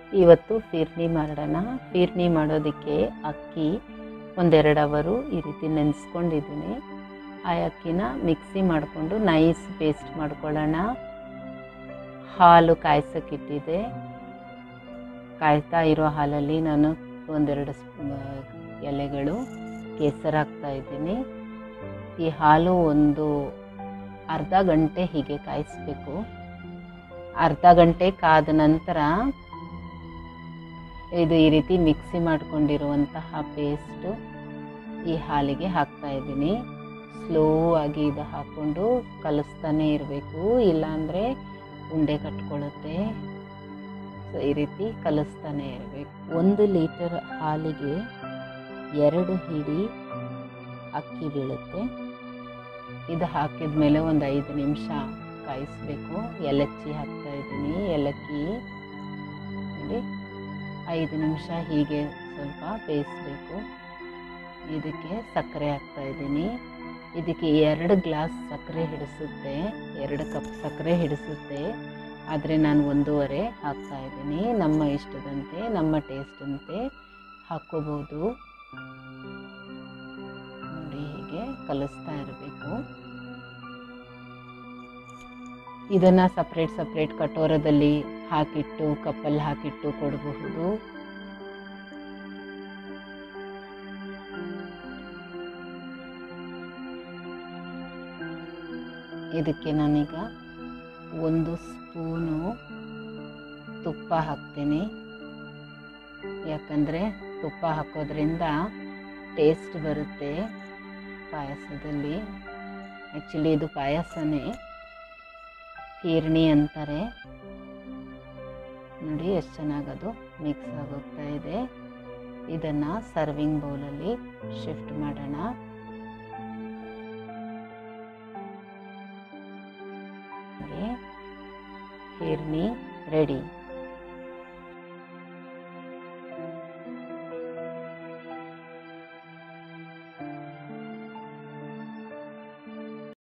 ಇವತ್ತು ಫಿರ್ನಿ ಮಾಡೋಣ. ಫಿರ್ನಿ ಮಾಡೋದಕ್ಕೆ ಅಕ್ಕಿ ಒಂದೆರಡು ಅವರು ಈ ರೀತಿ ನೆನೆಸ್ಕೊಂಡಿದ್ದೀನಿ. ಆ ಅಕ್ಕಿನ ಮಿಕ್ಸಿ ಮಾಡಿಕೊಂಡು ನೈಸ್ ಪೇಸ್ಟ್ ಮಾಡ್ಕೊಳ್ಳೋಣ. ಹಾಲು ಕಾಯ್ಸೋಕ್ಕಿಟ್ಟಿದೆ. ಕಾಯ್ತಾ ಇರೋ ಹಾಲಲ್ಲಿ ನಾನು ಒಂದೆರಡು ಎಲೆಗಳು ಕೇಸರಿ ಹಾಕ್ತಾ ಇದ್ದೀನಿ. ಈ ಹಾಲು ಒಂದು ಅರ್ಧ ಗಂಟೆ ಹೀಗೆ ಕಾಯಿಸ್ಬೇಕು. ಅರ್ಧ ಗಂಟೆ ಕಾದ ನಂತರ ಇದು ಈ ರೀತಿ ಮಿಕ್ಸಿ ಮಾಡ್ಕೊಂಡಿರುವಂತಹ ಪೇಸ್ಟು ಈ ಹಾಲಿಗೆ ಹಾಕ್ತಾ ಇದ್ದೀನಿ. ಸ್ಲೋ ಆಗಿ ಇದು ಹಾಕ್ಕೊಂಡು ಕಲಿಸ್ತಾನೆ ಇರಬೇಕು, ಇಲ್ಲಾಂದರೆ ಉಂಡೆ ಕಟ್ಕೊಳ್ಳುತ್ತೆ. ಸೊ ಈ ರೀತಿ ಕಲಿಸ್ತಾನೆ ಇರಬೇಕು. 1 ಲೀಟರ್ ಹಾಲಿಗೆ 2 ಹಿಡಿ ಅಕ್ಕಿ ಬೀಳುತ್ತೆ. ಇದು ಹಾಕಿದ ಮೇಲೆ ಒಂದು 5 ನಿಮಿಷ ಕಾಯಿಸ್ಬೇಕು. ಏಲಕ್ಕಿ ಹಾಕ್ತಾ ಇದ್ದೀನಿ. ಏಲಕ್ಕಿ ನೋಡಿ 5 ನಿಮಿಷ ಹೀಗೆ ಸ್ವಲ್ಪ ಬೇಯಿಸಬೇಕು. ಇದಕ್ಕೆ ಸಕ್ಕರೆ ಹಾಕ್ತಾ ಇದ್ದೀನಿ. ಇದಕ್ಕೆ 2 ಗ್ಲಾಸ್ ಸಕ್ಕರೆ ಹಿಡಿಸುತ್ತೆ, 2 ಕಪ್ ಸಕ್ಕರೆ ಹಿಡಿಸುತ್ತೆ. ಆದರೆ ನಾನು 1.5 ಹಾಕ್ತಾ ಇದ್ದೀನಿ. ನಮ್ಮ ಇಷ್ಟದಂತೆ, ನಮ್ಮ ಟೇಸ್ಟಂತೆ ಹಾಕ್ಕೋಬೋದು. ನೋಡಿ ಹೀಗೆ ಕಲಿಸ್ತಾ ಇರಬೇಕು. ಇದನ್ನು ಸಪ್ರೇಟ್ ಕಟೋರದಲ್ಲಿ ಹಾಕಿಟ್ಟು ಕಪ್ಪಲ್ಲಿ ಹಾಕಿಟ್ಟು ಕೊಡಬಹುದು. ಇದಕ್ಕೆ ನಾನೀಗ 1 ಸ್ಪೂನು ತುಪ್ಪ ಹಾಕ್ತೀನಿ. ಯಾಕಂದರೆ ತುಪ್ಪ ಹಾಕೋದ್ರಿಂದ ಟೇಸ್ಟ್ ಬರುತ್ತೆ ಪಾಯಸದಲ್ಲಿ. ಆ್ಯಕ್ಚುಲಿ ಇದು ಪಾಯಸನೇ, ಫಿರ್ನಿ ಅಂತಾರೆ. ನೋಡಿ ಎಷ್ಟು ಚೆನ್ನಾಗದು ಮಿಕ್ಸ್ ಆಗೋಗ್ತಾ ಇದೆ. ಇದನ್ನು ಸರ್ವಿಂಗ್ ಬೌಲಲ್ಲಿ ಶಿಫ್ಟ್ ಮಾಡೋಣ. ಫಿರ್ನಿ ರೆಡಿ.